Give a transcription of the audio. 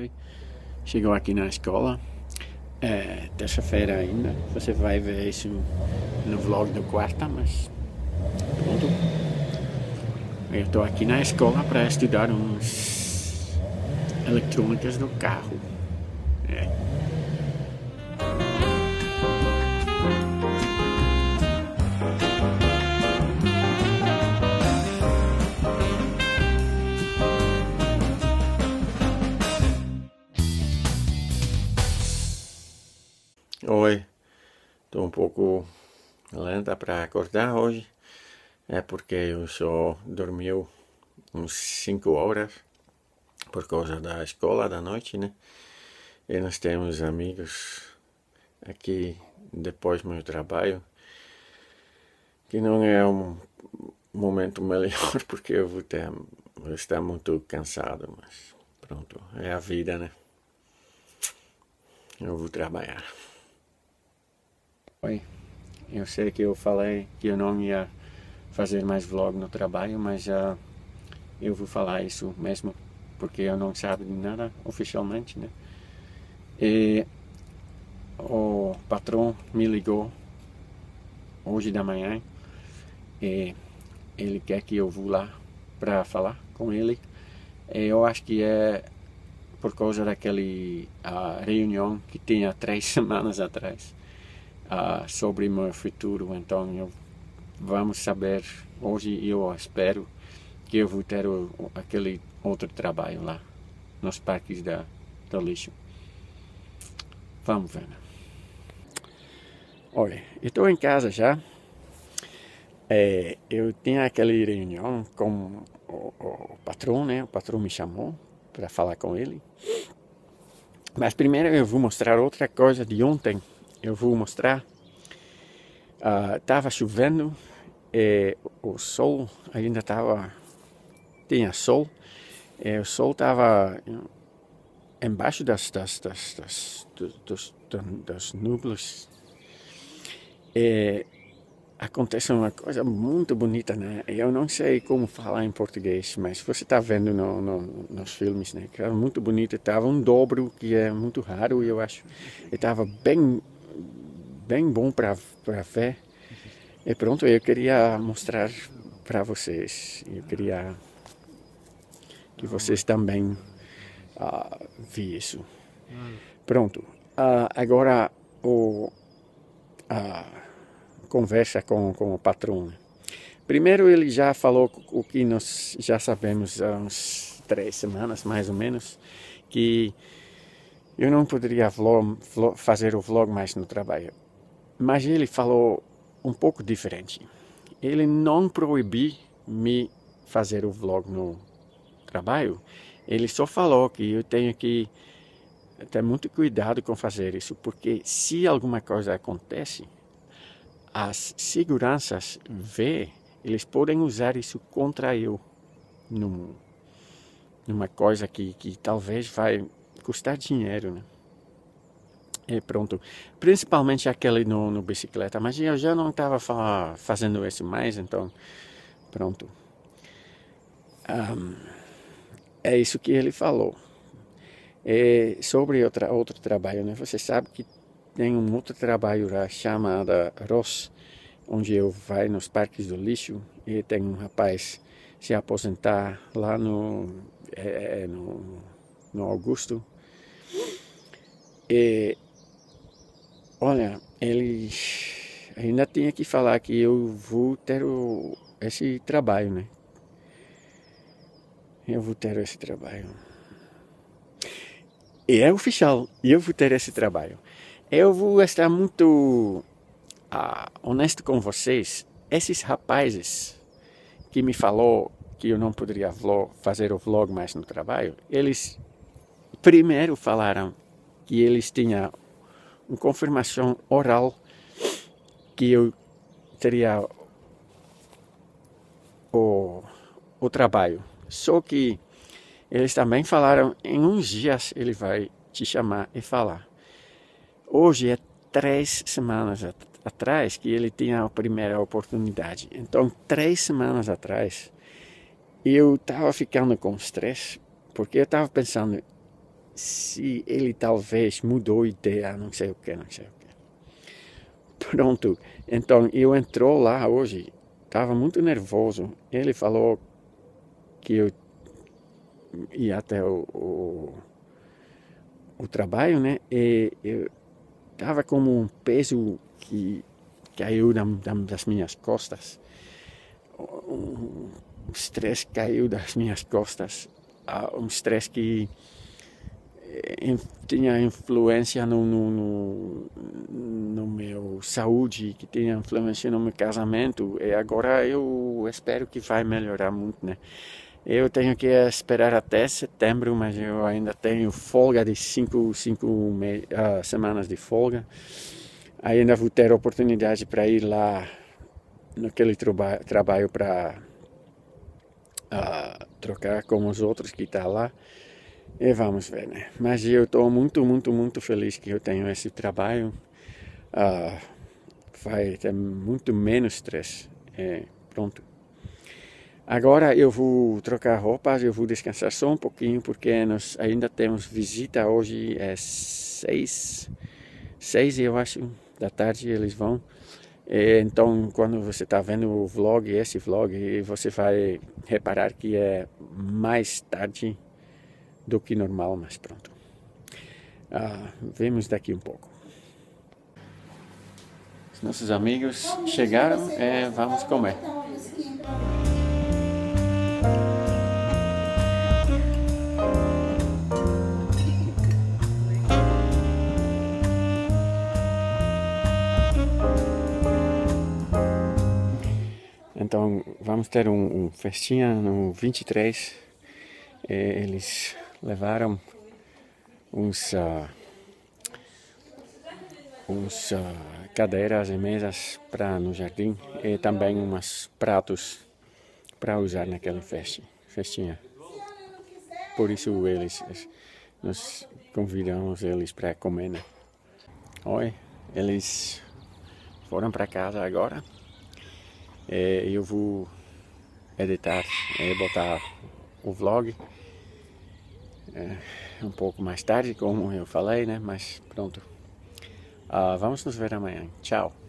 sabe? Chegou aqui na escola, terça-feira ainda. Você vai ver isso no vlog do quarta, mas pronto. Eu estou aqui na escola para estudar uns eletrônicas do carro. Oi, estou um pouco lenta para acordar hoje. É porque eu só dormi uns 5 horas por causa da escola da noite, né? E nós temos amigos aqui depois do meu trabalho, que não é um momento melhor porque eu vou estar muito cansado, mas pronto, é a vida, né? Eu vou trabalhar. Oi, eu sei que eu falei que eu não ia fazer mais vlog no trabalho, mas eu vou falar isso mesmo, porque eu não sabe de nada oficialmente, né? E o patrão me ligou hoje da manhã e ele quer que eu vá lá para falar com ele. E eu acho que é por causa daquele reunião que tinha 3 semanas atrás sobre meu futuro. Então vamos saber hoje. Eu espero que eu vou ter aquele outro trabalho lá nos parques do lixo. Vamos ver. Olha, eu estou em casa já. Eu tinha aquela reunião com o patrão, né? O patrão me chamou para falar com ele. Mas primeiro eu vou mostrar outra coisa de ontem. Eu vou mostrar. Tava chovendo e o sol ainda tinha sol. E o sol tava embaixo das nuvens. E acontece uma coisa muito bonita, né? Eu não sei como falar em português, mas você está vendo nos filmes, né? Que era muito bonito. Estava um dobro que é muito raro, eu acho. Estava bem bom para ver. E pronto, eu queria mostrar para vocês. Eu queria que vocês também vi isso. Pronto. Agora a conversa com o patrão. Primeiro ele já falou o que nós já sabemos há uns 3 semanas, mais ou menos, que eu não poderia fazer o vlog mais no trabalho. Mas ele falou um pouco diferente. Ele não proibiu me fazer o vlog no trabalho. Ele só falou que eu tenho que ter muito cuidado com fazer isso, porque se alguma coisa acontece, as seguranças eles podem usar isso contra eu numa coisa que talvez vai custar dinheiro, né? E pronto, principalmente aquele no bicicleta, mas eu já não estava fazendo isso mais, então pronto. É isso que ele falou. E sobre outro trabalho, né? Você sabe que tem um outro trabalho lá chamado Ross, onde eu vou nos parques do lixo e tem um rapaz se aposentar lá no Augusto. E olha, ele ainda tinha que falar que eu vou ter esse trabalho, né? Eu vou ter esse trabalho. E é oficial, eu vou ter esse trabalho. Eu vou estar muito honesto com vocês. Esses rapazes que me falou que eu não poderia fazer o vlog mais no trabalho, eles primeiro falaram que eles tinham uma confirmação oral que eu teria o trabalho. Só que eles também falaram, em uns dias ele vai te chamar e falar. Hoje é 3 semanas atrás que ele tinha a primeira oportunidade. Então, 3 semanas atrás, eu estava ficando com estresse, porque eu estava pensando, se ele talvez mudou ideia, não sei o que, não sei o que. Pronto, então eu entrou lá hoje, estava muito nervoso. Ele falou que eu ia até o trabalho, né? E eu tava como um peso que caiu das minhas costas. Um estresse caiu das minhas costas. Um estresse que tinha influência no meu saúde, que tinha influência no meu casamento. E agora eu espero que vai melhorar muito, né? Eu tenho que esperar até setembro, mas eu ainda tenho folga de 5 semanas de folga. Ainda vou ter oportunidade para ir lá naquele trabalho para trocar com os outros que estão lá. E vamos ver, né? Mas eu estou muito, muito, muito feliz que eu tenho esse trabalho. Vai ter muito menos estresse. Pronto. Agora eu vou trocar roupas, eu vou descansar só um pouquinho, porque nós ainda temos visita hoje, é 6 eu acho, da tarde eles vão. Então, quando você está vendo o vlog, esse vlog, você vai reparar que é mais tarde do que normal, mas pronto. Vemos daqui um pouco. Os nossos amigos chegaram, vamos comer. Então vamos ter um festinha no 23. Eles levaram uns cadeiras e mesas para no jardim e também uns pratos para usar naquela festinha. Por isso nós convidamos eles para comer, né? Oi, eles foram para casa agora. Eu vou editar e botar o vlog um pouco mais tarde, como eu falei, né? Mas pronto. Vamos nos ver amanhã. Tchau.